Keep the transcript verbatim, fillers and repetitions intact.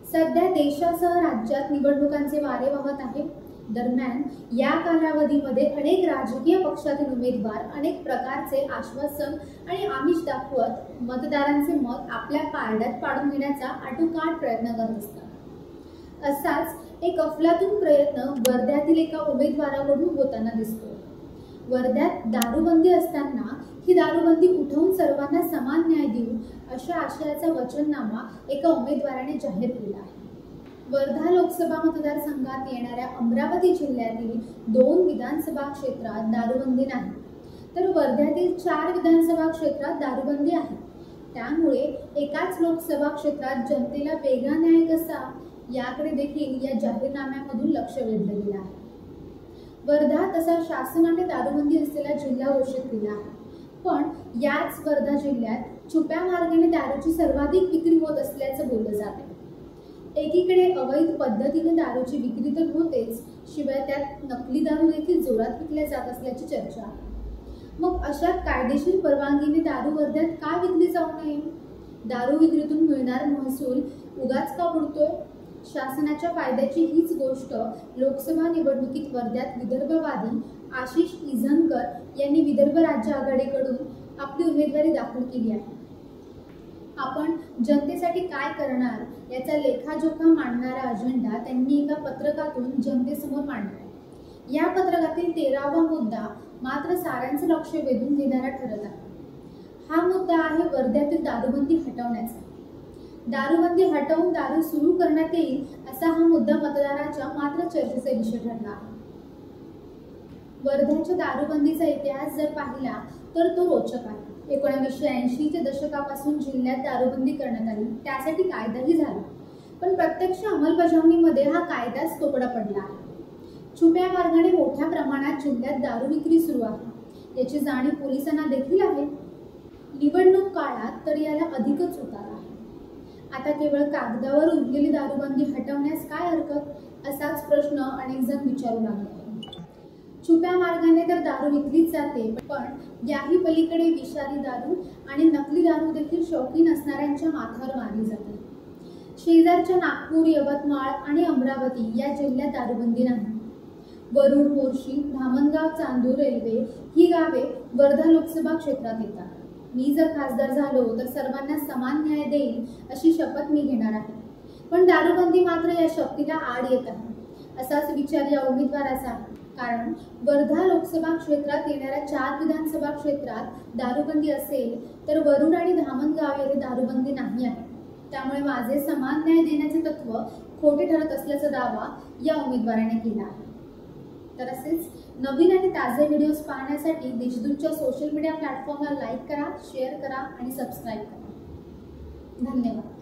सध्या देशासह राज्यात निवडणुकांचे वारे वाहत आहे। दरम्यान या कालावधीमध्ये अनेक राजकीय पक्षातील उमेदवार अनेक प्रकारचे आश्वासन आणि आमिष दाखवत मतदारांचे मत आपल्या पारड्यात पाडून घेण्याचा आटोकाट प्रयत्न करत असतात। असाच एक अफलातून प्रयत्न वर्ध्यातील एका उमेदवाराकडून होताना दिसतो। वर्ध्यात दारूबंदी असताना ही दारूबंदी उठवून सर्वांना समान न्याय देऊ अशा आशयाचा वचननामा एका उमेदवाराने जाहीर केला आहे। वर्धा लोकसभा मतदारसंघात येणाऱ्या अमरावती जिल्ह्यातील दोन विधानसभा क्षेत्रात दारूबंदी नाही, तर वर्ध्यातील चार विधानसभा क्षेत्रात दारूबंदी आहे। त्यामुळे एकाच लोकसभा क्षेत्रात जनतेला वेगळा न्याय कसा याकडे देखील या जाहीरनाम्यामधून लक्ष वेधलं गेलं आहे। वर्धा तसा शासनाने दारूबंदी असलेला जिल्हा घोषित केला आहे, पण याच वर्धा जिल्ह्यात छुप्या मार्गाने दारूची सर्वाधिक विक्री होत असल्याचं बोललं जाते। एकीकडे अवैध पद्धतीने दारूची विक्री तर होतेच, शिवाय त्यात नकली दारू देखील जोरात विकल्या जात असल्याची चर्चा आहे। मग अशा कायदेशीर परवानगीने दारू वर्ध्यात का विकली जाऊ नये? दारू विक्रीतून मिळणारा महसूल उगाच का बुडतोय? शासनाच्या फायद्याची हीच गोष्ट लोकसभा निवडणुकीत वर्ध्यात विदर्भवादी आशिष इझनकर यांनी विदर्भ राज्य आघाडीकडून आपली उमेदवारी दाखल केली आहे। आपण जनतेसाठी काय करणार याचा लेखाजोखा मांडणारा अजेंडा त्यांनी एका पत्रकातून जनतेसमोर मांडला। या पत्रकातील तेरावा मुद्दा मात्र साऱ्यांचे लक्ष वेधून घेणारा ठरत आहे। हा मुद्दा आहे वर्ध्यातील दारूबंदी हटवण्याचा। दारूबंदी हटवून दारू सुरू करण्यात येईल असा हा मुद्दा मतदाराच्या मात्र चर्चेचा विषय ठरला आहे। वर्ध्याच्या दारूबंदीचा इतिहास जर पाहिला तर तो रोचक आहे। एकोणीसशे ऐंशीच्या दशकापासून जिल्ह्यात दारूबंदी करण्यात आली, त्यासाठी कायदाही झाला, पण प्रत्यक्ष अंमलबजावणीमध्ये हा कायदाच तोकडा पडला आहे। छुप्या मार्गाने मोठ्या प्रमाणात जिल्ह्यात दारू विक्री सुरू आहे, याची जाणीव पोलिसांना देखील आहे। निवडणूक काळात तर याला अधिकच उतार आहे। आता केवळ कागदावर उरलेली दारूबंदी हटवण्यास काय हरकत, असाच प्रश्न अनेक जण विचारू लागले। छुप्या मार्गाने तर दारू विकलीच जाते, पण याही पलीकडे विषारी दारू आणि नकली दारू देखील शौकीन असणाऱ्यांच्या माथ्यावर मारली जाते। शेजारच्या नागपूर, यवतमाळ आणि अमरावती या जिल्ह्यात दारूबंदी नाही। वरुड, मोर्शी, धामणगाव, चांदूर, रेल्वे ही गावे वर्धा लोकसभा क्षेत्रात येतात। मी जर खासदार झालो तर सर्वांना समान न्याय देईल अशी शपथ मी घेणार आहे, पण दारूबंदी मात्र या शपथीला आड येत आहे असाच विचार या उमेदवाराचा आहे। कारण वर्धा लोकसभा क्षेत्रात येणाऱ्या चार विधानसभा क्षेत्रात दारूबंदी असेल तर वरुड आणि धामणगाव येथे दारूबंदी नाही आहे। त्यामुळे माझे समान न्याय देण्याचे तत्व खोटे ठरत असल्याचा दावा या उमेदवाराने केला आहे। तर असेच नवीन आणि ताजे व्हिडिओज पाहण्यासाठी देशदूतच्या सोशल मीडिया प्लॅटफॉर्मला लाईक करा, शेअर करा आणि सबस्क्राईब करा। धन्यवाद।